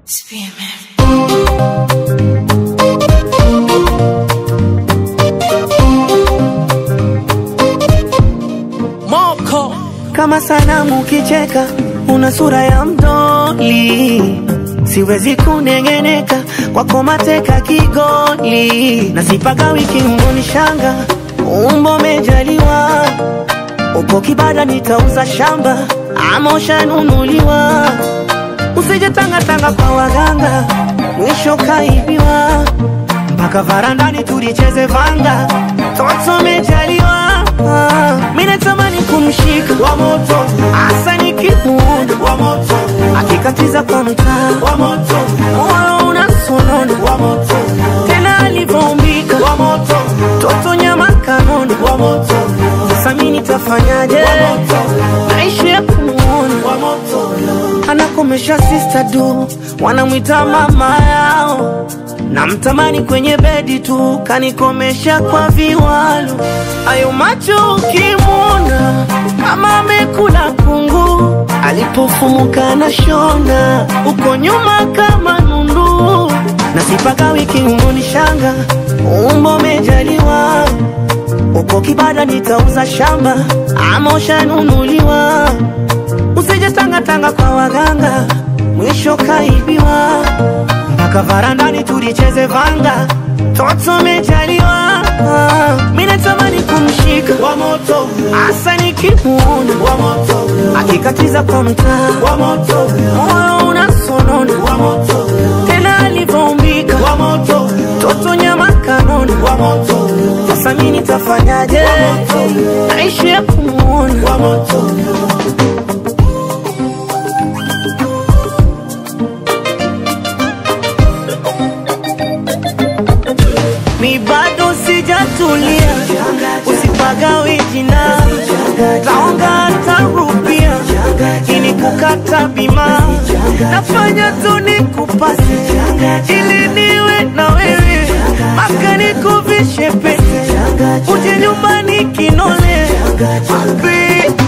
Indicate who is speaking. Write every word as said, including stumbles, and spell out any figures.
Speaker 1: Moko
Speaker 2: kama sanamu kicheka, una sura ya mdoli, siwezi kunengeneka kwako mateka kigoli, na sipaka wiki unonishanga, umbo mejaliwa, uko kibada nitauza shamba, ama ushanunuliwa, usije tanga tanga kwa waganga, mwisho kaibiwa, mpaka varandani tulicheze vanga, toto mejaliwa. Mimi natamani kumshika
Speaker 1: wa moto,
Speaker 2: asa nikimuona
Speaker 1: wa moto,
Speaker 2: akikatiza kwa mtaa
Speaker 1: wa moto,
Speaker 2: moyo unasonona
Speaker 1: wa moto,
Speaker 2: tena alivyoumbika
Speaker 1: wa moto,
Speaker 2: toto nyama kanona
Speaker 1: wa moto.
Speaker 2: Sasa mimi nitafanyaje?
Speaker 1: Wa moto,
Speaker 2: naishi ya kumuona
Speaker 1: wa moto,
Speaker 2: anakomesha sister du, wanamwita mama yao, na mtamani kwenye bedi tu, kanikomesha kwa viwalo. Ayo macho ukimuna kama amekula kungu, alipofumuka na shona, uko nyuma kama nundu, na sipaka wiki unonishanga, umbo mejaliwa, uko kibada nitauza shamba, ama ushanunuliwa, usije tanga tanga kwa waganga, mwisho kaibiwa, mpaka varandani tulicheze vanga, toto mejaliwa. Mimi natamani kumshika
Speaker 1: wa moto,
Speaker 2: asa nikimuona
Speaker 1: wa moto,
Speaker 2: akikatiza kwa mtaa
Speaker 1: wa moto,
Speaker 2: moyo unasonona
Speaker 1: wa moto,
Speaker 2: tena alivyoumbika
Speaker 1: wa moto,
Speaker 2: toto nyama kanona
Speaker 1: wa moto.
Speaker 2: Sasa mimi nitafanyaje? naishi ya kumuona
Speaker 1: wa moto.
Speaker 2: Mi bado sijatulia, usipagawe jina, taonga tarupia, ini kukata bima, nafanya tu nikupasi, ili niwe na wewe, maka nikuvishe pete, uje nyumbani kinole, mapi